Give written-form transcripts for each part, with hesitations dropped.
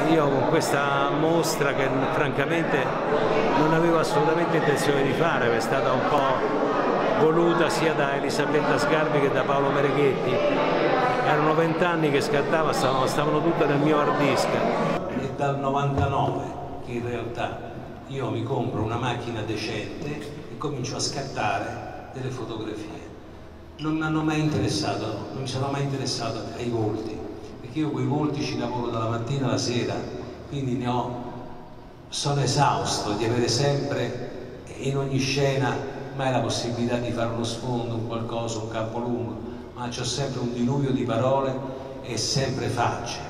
io con questa mostra, che francamente non avevo assolutamente intenzione di fare, è stata un po' voluta sia da Elisabetta Sgarbi che da Paolo Mereghetti, erano 20 anni che scattava, stavano tutte nel mio hard disk. È dal 99 che in realtà io mi compro una macchina decente e comincio a scattare delle fotografie. Non mi hanno mai interessato, non mi sono mai interessato ai volti, perché io con i volti ci lavoro dalla mattina alla sera, quindi sono esausto di avere sempre in ogni scena mai la possibilità di fare uno sfondo, un qualcosa, un campo lungo, ma c'ho sempre un diluvio di parole e sempre facce.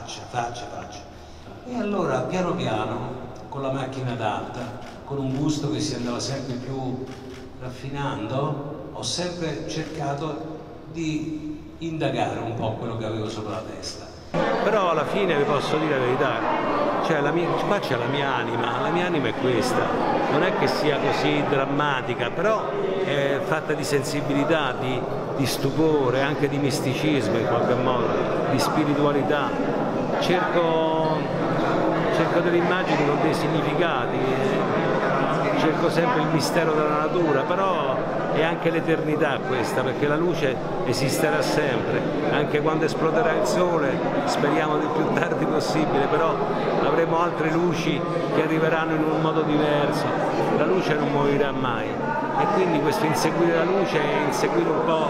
E allora piano piano, con la macchina adatta, con un gusto che si andava sempre più raffinando, ho sempre cercato di indagare un po' quello che avevo sopra la testa. Però alla fine vi posso dire la verità, cioè qua c'è la mia anima è questa, non è che sia così drammatica, però è fatta di sensibilità, di stupore, anche di misticismo in qualche modo, di spiritualità. Cerco delle immagini con dei significati, cerco sempre il mistero della natura, però è anche l'eternità questa, perché la luce esisterà sempre, anche quando esploderà il sole, speriamo del più tardi possibile, però avremo altre luci che arriveranno in un modo diverso, la luce non morirà mai e quindi questo inseguire la luce è inseguire un po'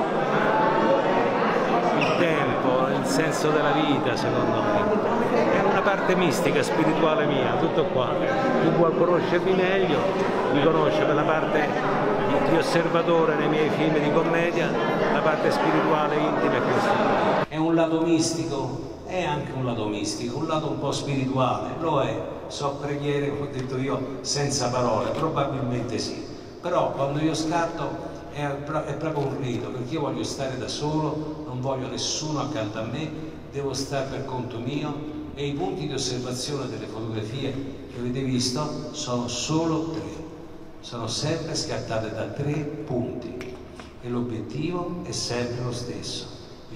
il tempo, il senso della vita, secondo me. È una parte mistica, spirituale mia, tutto qua. Chi vuol conoscermi meglio mi conosce per la parte di osservatore nei miei film di commedia, la parte spirituale, intima è questa. È un lato mistico, è anche un lato mistico, un lato un po' spirituale, lo è. So preghiere, come ho detto io, senza parole, probabilmente sì. Però quando io scatto è proprio un rito, perché io voglio stare da solo, non voglio nessuno accanto a me, devo stare per conto mio e i punti di osservazione delle fotografie che avete visto sono solo 3, sono sempre scattate da 3 punti e l'obiettivo è sempre lo stesso, il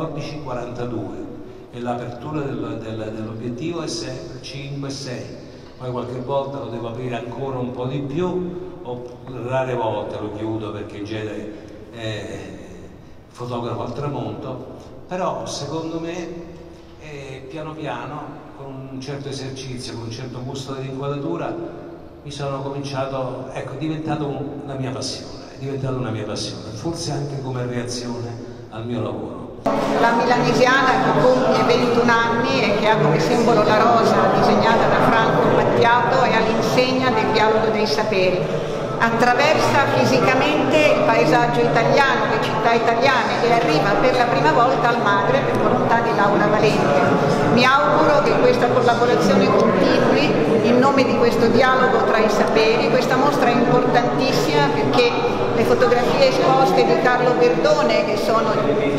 14-42 e l'apertura dell'obiettivo è sempre 5-6, poi qualche volta lo devo aprire ancora un po' di più o rare volte lo chiudo perché in genere fotografo al tramonto, però secondo me piano piano, con un certo esercizio, con un certo gusto dell'inquadratura, mi sono cominciato, ecco, è diventata una mia passione, forse anche come reazione al mio lavoro. La milanesiana che compie 21 anni e che ha come simbolo la rosa disegnata da Franco Battiato è all'insegna del dialogo dei saperi. Attraversa fisicamente il paesaggio italiano, le città italiane e arriva per la prima volta al Magre per volontà di Laura Valente. Mi auguro che questa collaborazione continui in nome di questo dialogo tra i saperi. Questa mostra è importantissima perché le fotografie esposte di Carlo Verdone, che sono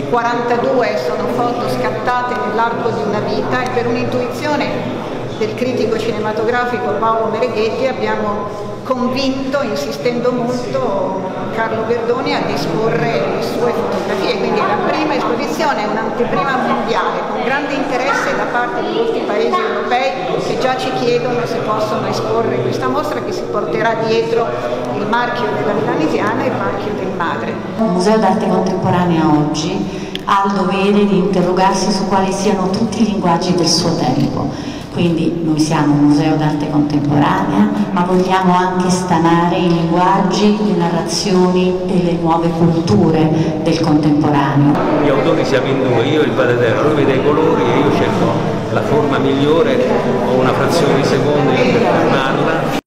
42, sono foto scattate nell'arco di una vita e per un'intuizione del critico cinematografico Paolo Mereghetti abbiamo convinto, insistendo molto, Carlo Verdone a disporre le sue fotografie, quindi è la prima esposizione, un'anteprima mondiale, con grande interesse da parte di molti paesi europei che già ci chiedono se possono esporre questa mostra che si porterà dietro il marchio della Milanesiana e il marchio del Magre. Il Museo d'Arte Contemporanea oggi ha il dovere di interrogarsi su quali siano tutti i linguaggi del suo tempo. Quindi noi siamo un museo d'arte contemporanea, ma vogliamo anche stanare i linguaggi, le narrazioni e le nuove culture del contemporaneo. Gli autori siamo in 2, io e il Padre Eterno, lui vede i colori e io cerco la forma migliore, ho una frazione di secondo per fermarla.